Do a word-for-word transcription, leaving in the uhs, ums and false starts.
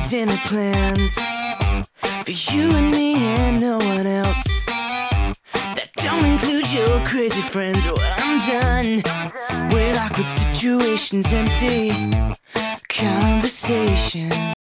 dinner plans for you and me and no one else. That don't include your crazy friends. Oh, I'm done with awkward situations, empty conversations.